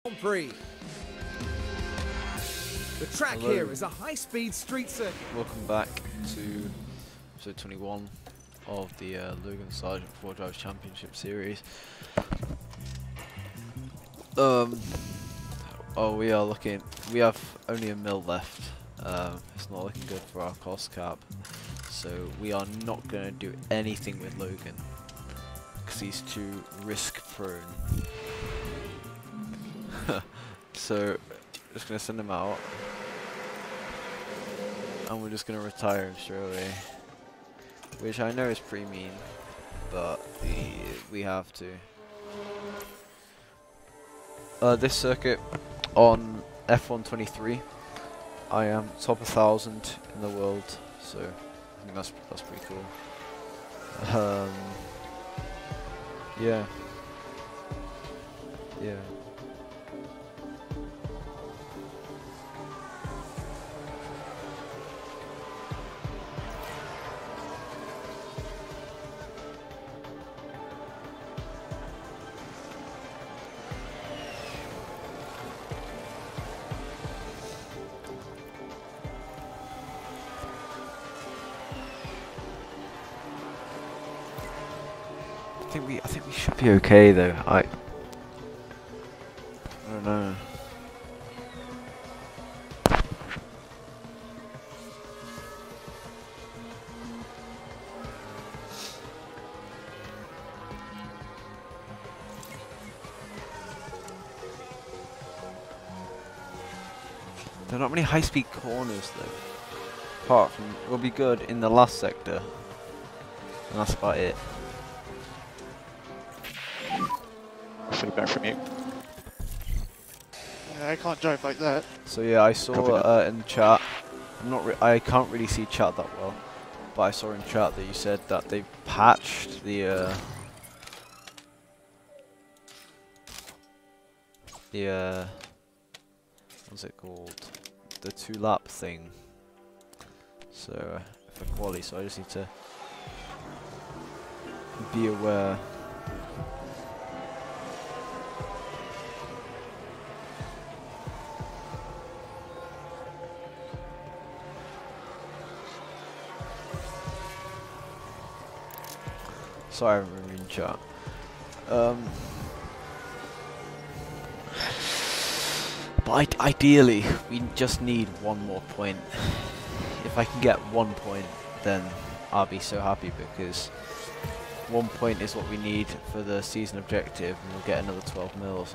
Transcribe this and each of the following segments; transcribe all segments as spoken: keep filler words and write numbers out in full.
Grand Prix. The track Hello. here is a high-speed street circuit. Welcome back to episode twenty-one of the uh, Logan Sargeant four Drives Championship Series. Um, oh, we are looking. We have only a mil left. Um, it's not looking good for our cost cap, so we are not going to do anything with Logan because he's too risk prone. So, just going to send him out. And we're just going to retire him straight away. Which I know is pretty mean, but we, we have to. Uh, this circuit on F one twenty-three, I am top one thousand in the world, so I think that's, that's pretty cool. Um, yeah. Yeah. I think we, I think we should be okay though. I, I don't know. There are not many high-speed corners though. Apart from, we'll be good in the last sector, and that's about it. Feedback from you. Yeah, I can't drive like that. So yeah, I saw uh, in chat. I'm not. Re I can't really see chat that well, but I saw in chat that you said that they've patched the uh, the uh, what's it called? The two-lap thing. So uh, for quali, so I just need to be aware. Sorry, I haven't been in chat. Um, but I ideally, we just need one more point. If I can get one point, then I'll be so happy, because one point is what we need for the season objective, and we'll get another twelve mils.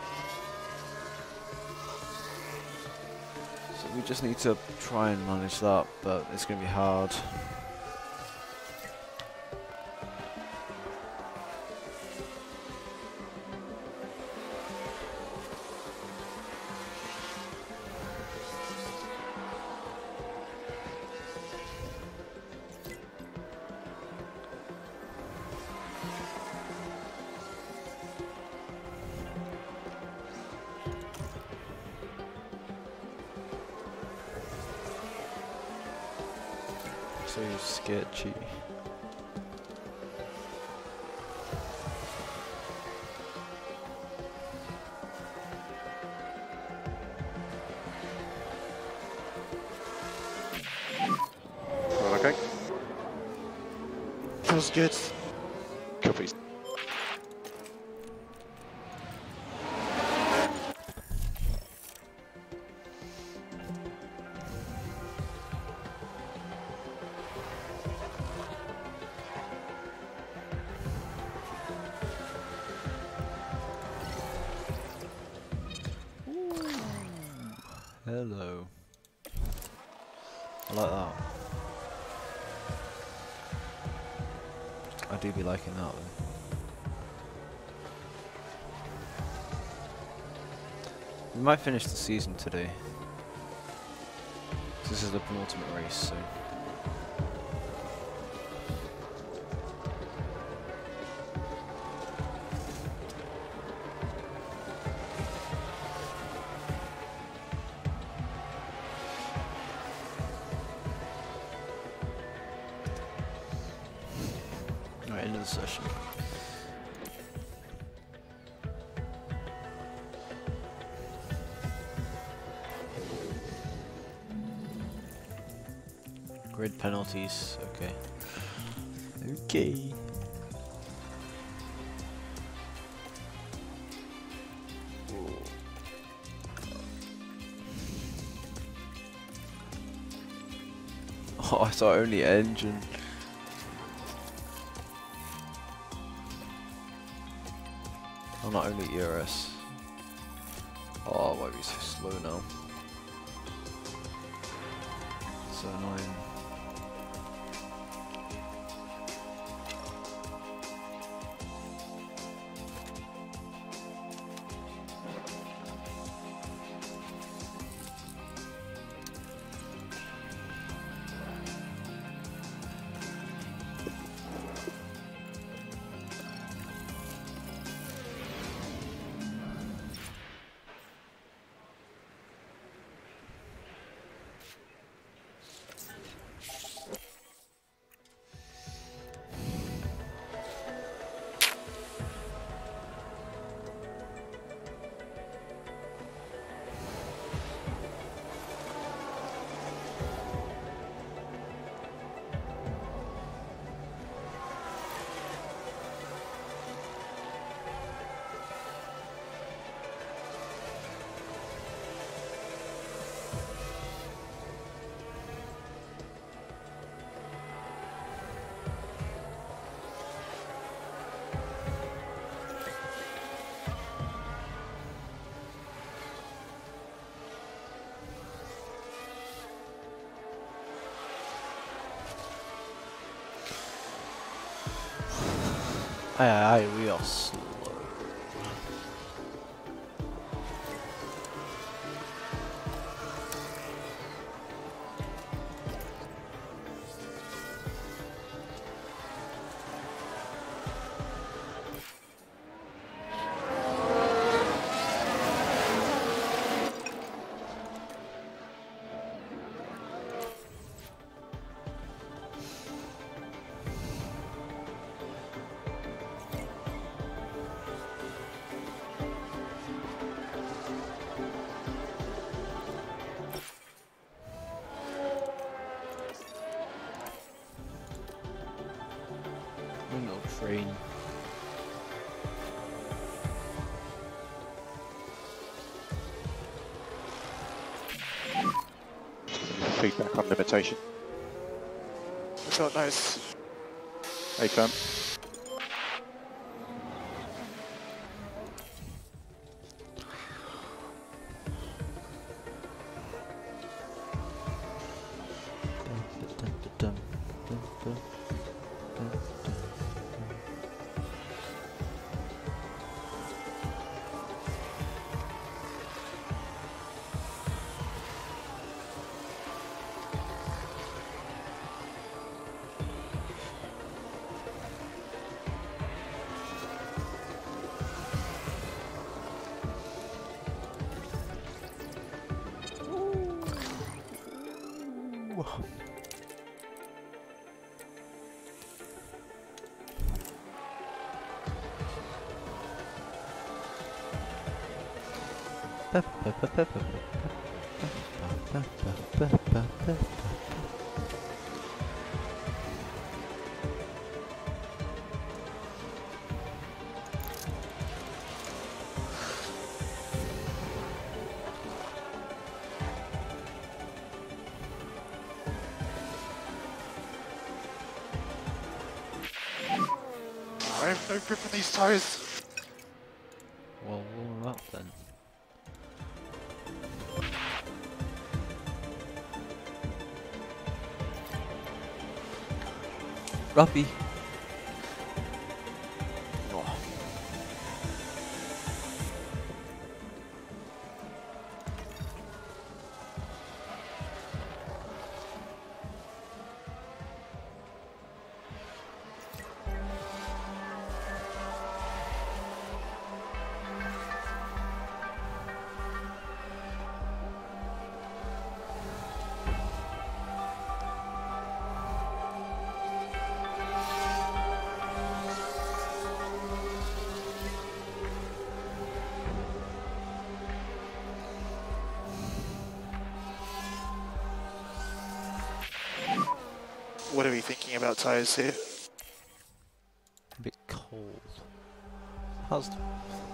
So we just need to try and manage that, but it's going to be hard. So sketchy. Well, okay. Feels good. Copies. Hello. I like that. I do be liking that though. We might finish the season today. This is the penultimate race, so. Alright, end of the session. Grid penalties. Okay. Okay. Oh, I thought only engine. Oh, not only E R S. Oh, why are we so slow now? So annoying. Aye, aye, aye, we are slow. No train. Feedback on limitation. It's not nice. Hey, firm. I have no grip on these tyres. Well, warm them up then. Ruppy. Oh. What are we thinking about tyres here? A bit cold. How's the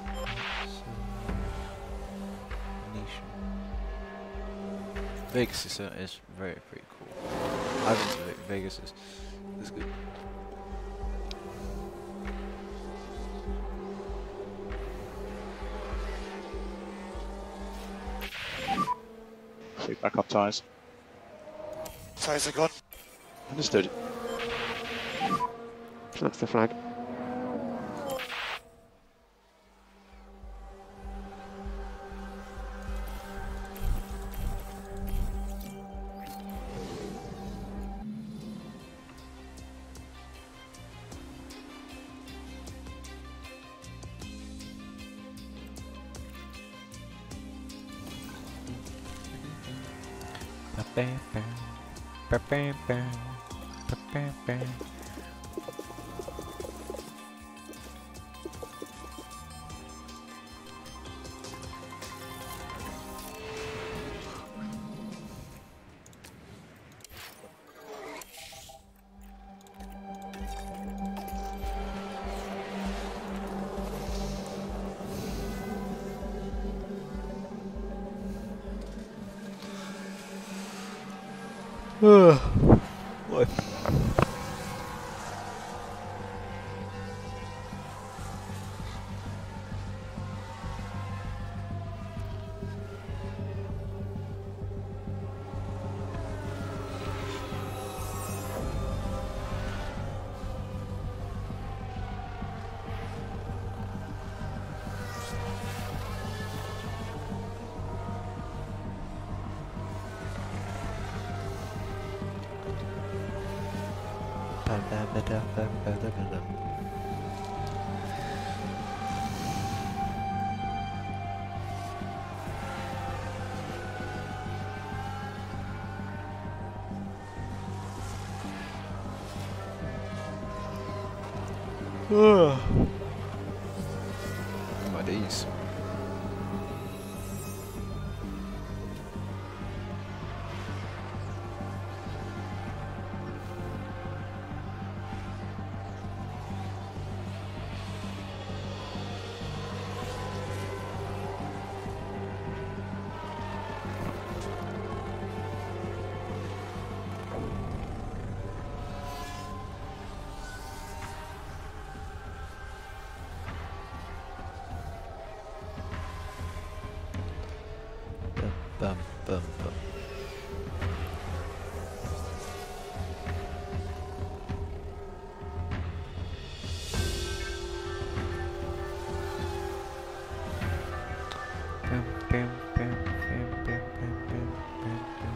Vegas is, uh, is very pretty cool. I've been to Ve Vegas is is good. Feedback on tyres. Tyres are gone. Understood. That's the flag. What? My days. Bum, bum, bum. Bum, bum, bum, bum, bum, bum, bum, bum, bum.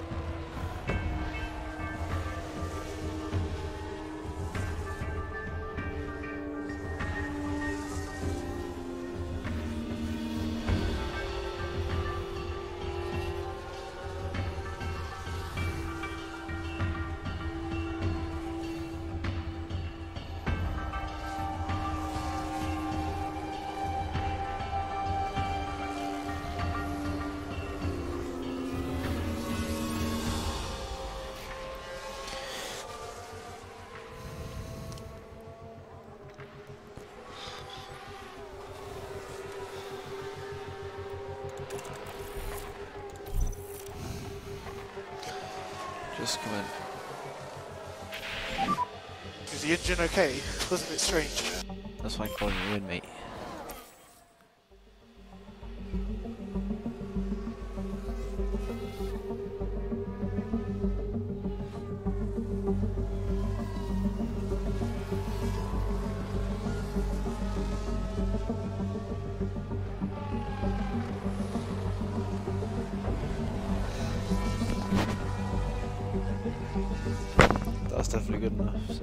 Just come in. Is the engine okay? Wasn't it strange? That's why I'm calling you in, mate. That's definitely good enough, so.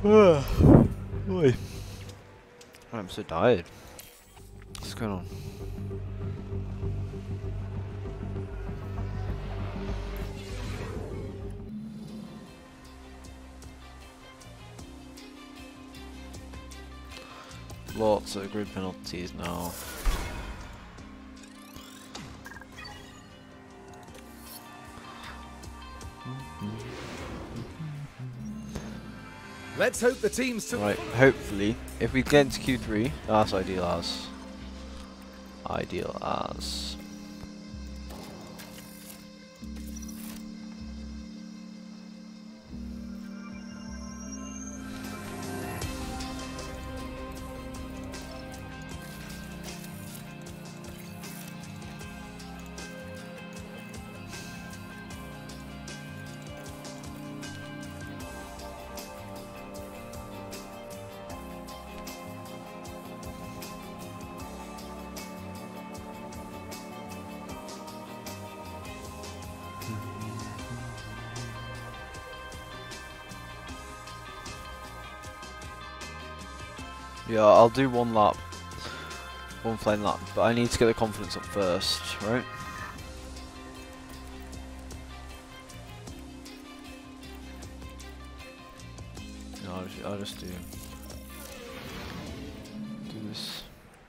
Oi. I'm so tired. What's going on? Lots of grid penalties now. Let's hope the teams took. Right, hopefully, if we get into Q three, that's ideal as. Ideal as. Yeah, I'll do one lap, one flame lap, but I need to get the confidence up first, right? No, I'll just, I'll just do, do this.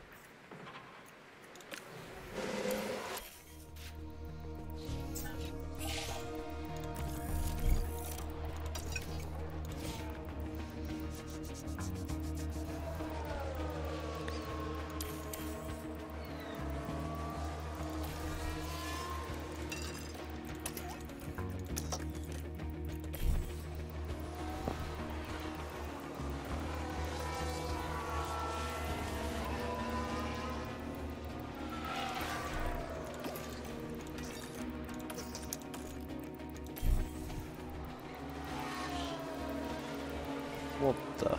What the?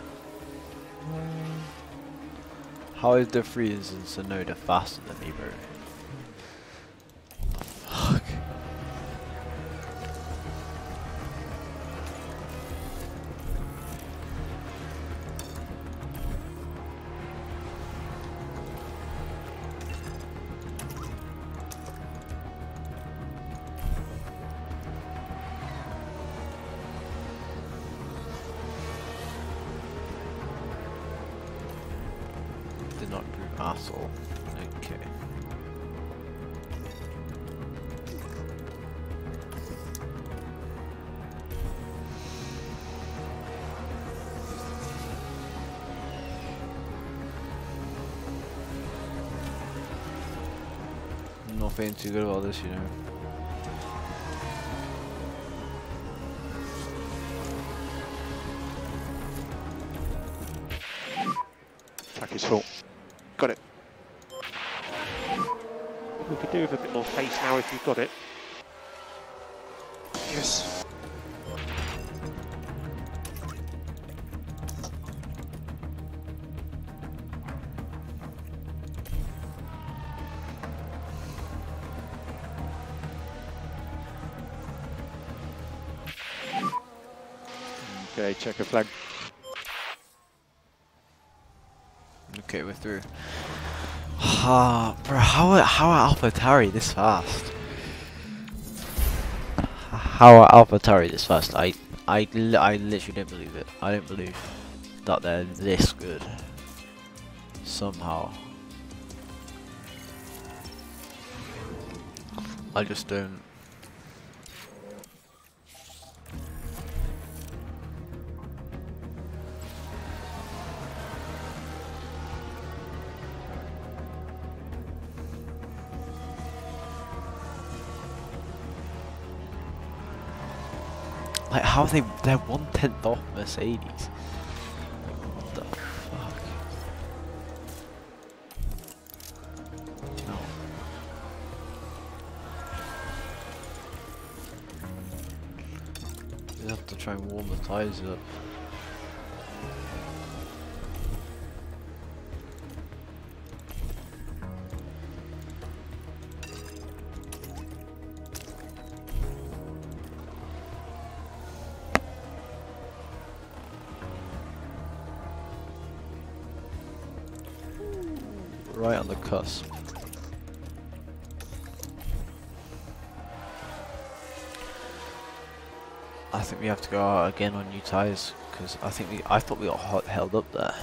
How is the freeze and Sonoda faster than me, bro? What the fuck? Did not improve at all. Okay. I'm not feeling too good about this, you know. Track is full. Got it. We could do with a bit more pace now if you've got it. Yes. Okay, checker flag. Okay, we're through. Ah, bro, how are, how are AlphaTauri this fast? How are AlphaTauri this fast? I, I, li I literally don't believe it. I don't believe that they're this good. Somehow. I just don't. Like, how are they, they're one tenth off Mercedes? What the fuck? No. You have to try and warm the tyres up. right on the cusp. I think we have to go out again on new tyres because I think we I thought we got hot, held up there.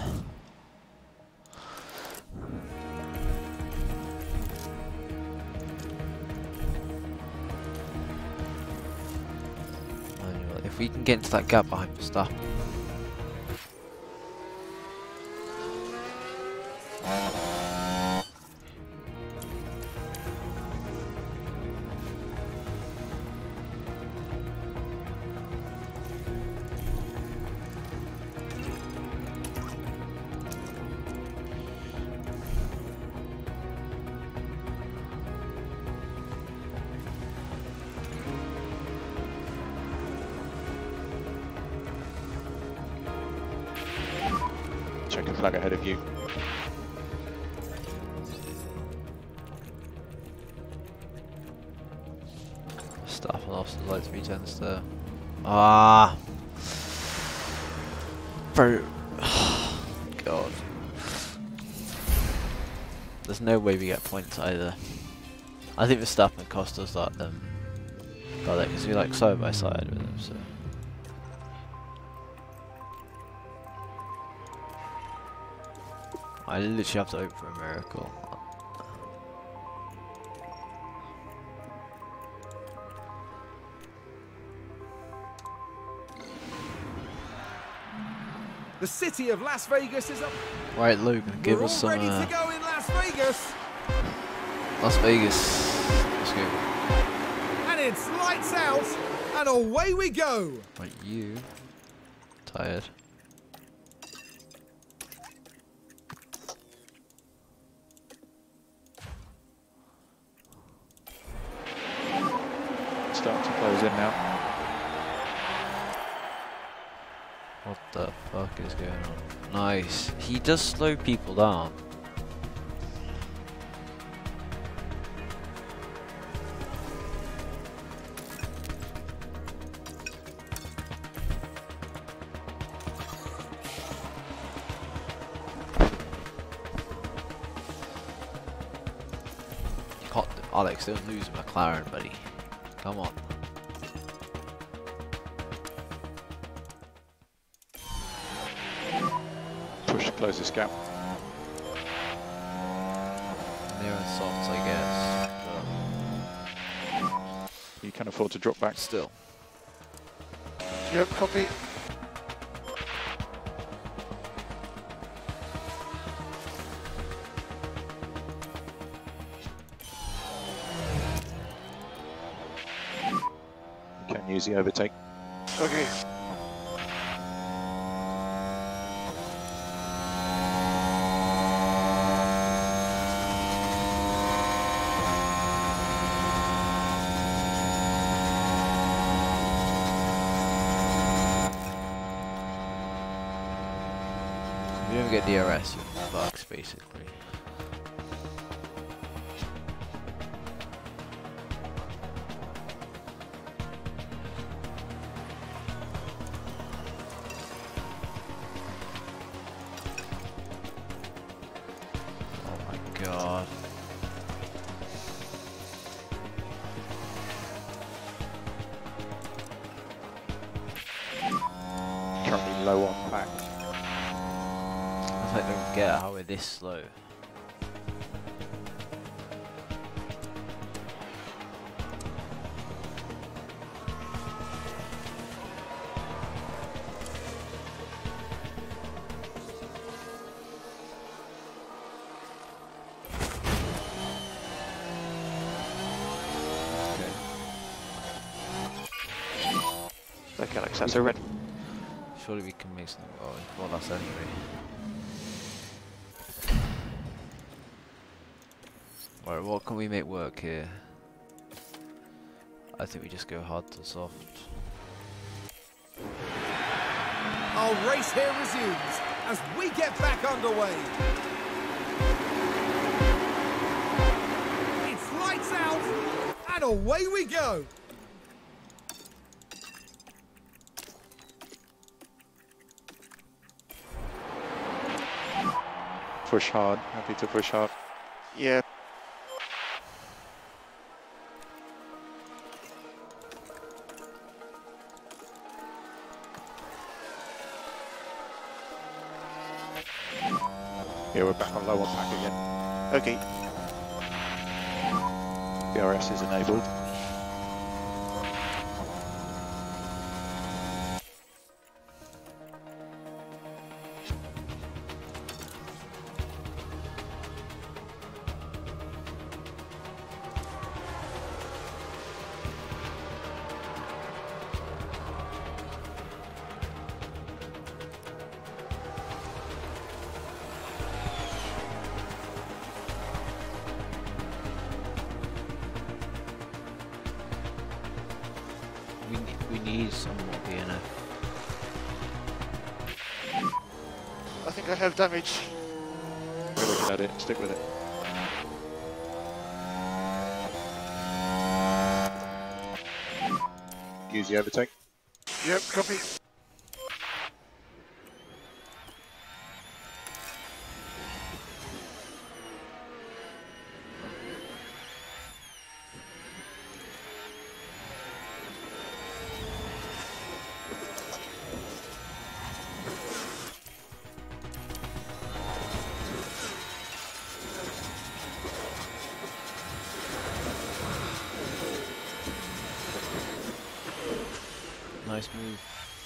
Anyway, if we can get into that gap behind Verstappen. Checking flag ahead of you. Staff lost the light three tens there. Ah, bro. God, there's no way we get points either. I think Verstappen cost us that um, that because we like side by side with him. So. I literally have to hope for a miracle. The city of Las Vegas is up. Right, Logan, give We're us all some. ready Uh, to go in Las Vegas, Las Vegas. Let's go. and it's lights out, and away we go. Right, you tired? Start to close in now. What the fuck is going on? Nice. He does slow people down. You can't, Alex, don't lose a McLaren, buddy. Come on. Push to close this gap. Near and soft, I guess. You can afford to drop back. But still. Yep, copy. You can use the overtake. Okay. If you don't get D R S, you're fucked, basically. Oh my god. Currently low on pack. I don't get how we're this slow. Okay, Alex, that's a red. Surely we can make something. Oh, well, that's anyway. Alright, what can we make work here? I think we just go hard to soft. Our race here resumes as we get back underway. It's lights out, and away we go. Push hard, happy to push hard. Yeah. Yeah, we're back on low on pack again. Okay. B R S is enabled. We need, we need some more D N F. I think I have damage. We're looking at it, stick with it. Use the overtake. Yep, copy. Nice move.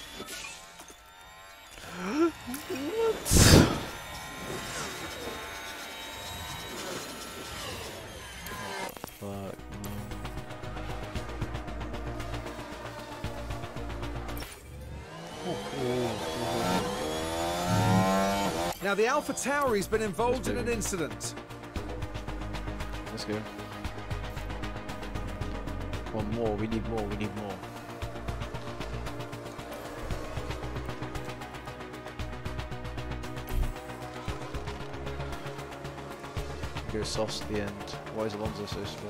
What? Now the Alpha Tower has been involved in an incident. Let's go. One more, we need more, we need more. Go soft to the end. Why is Alonso so slow?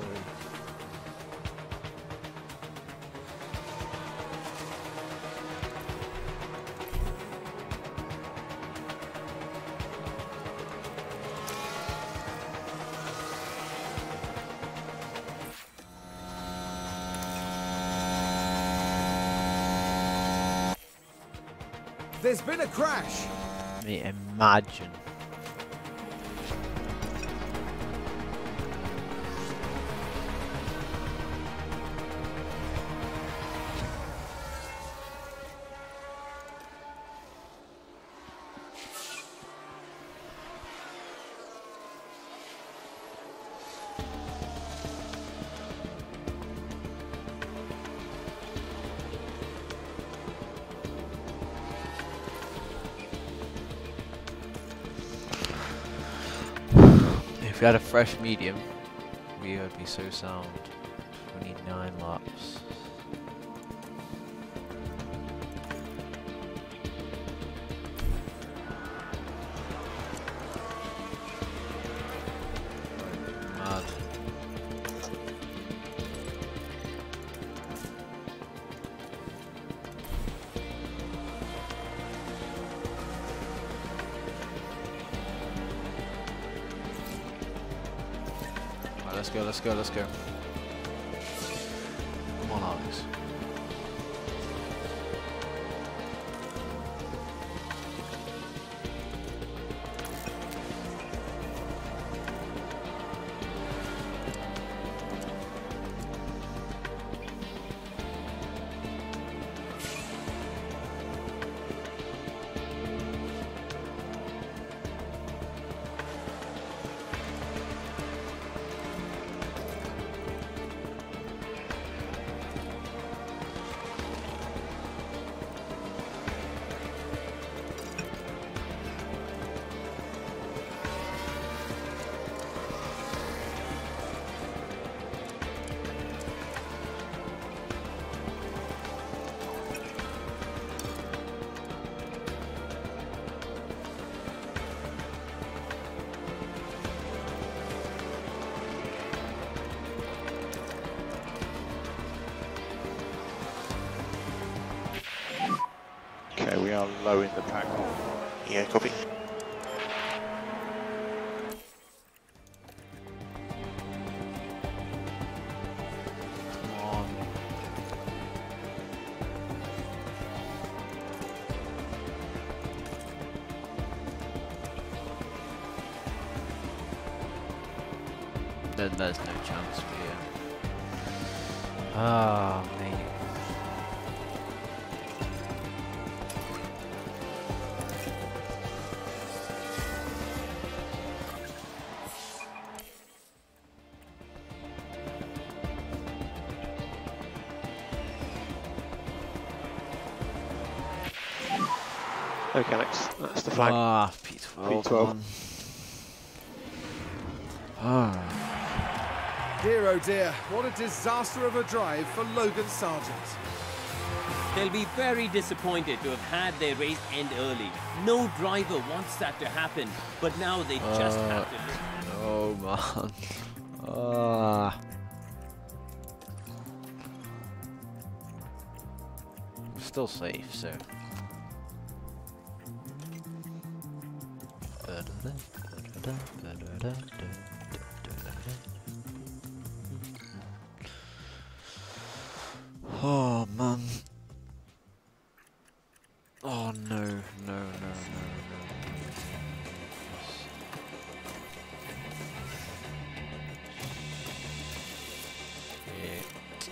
There's been a crash. Mate, imagine. If we had a fresh medium, we would be so sound. twenty-nine laps. Mad. Let's go, let's go, let's go. Come on, Alex. Okay, we are low in the pack. Yeah, copy. then there's no chance for you. Ah, mate. Okay, Alex, that's the flag. Ah, P twelve. P twelve. Ah. Dear oh dear, what a disaster of a drive for Logan Sargeant. They'll be very disappointed to have had their race end early. No driver wants that to happen, but now they just Uh, have to live. Oh man. Ah. We're still safe, so. Oh man. Oh no, no, no, no, no. Shit.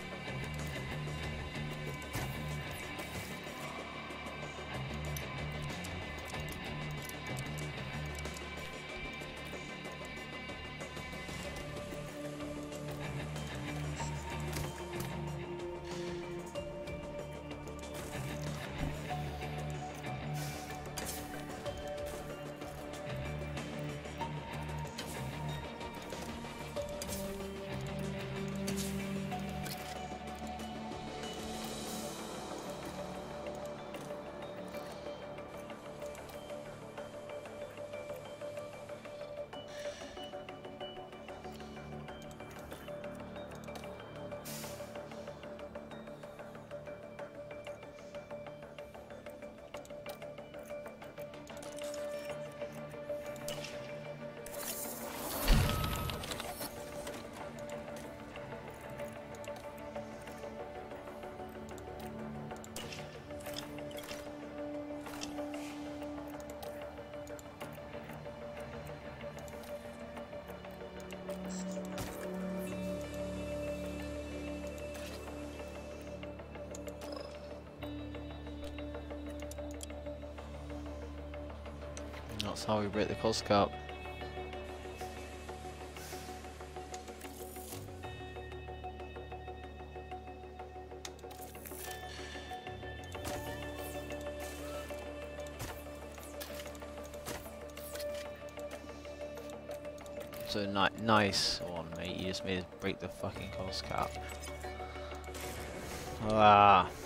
That's how we break the cost cap. So ni nice one, mate. You just made us break the fucking cost cap. Ah.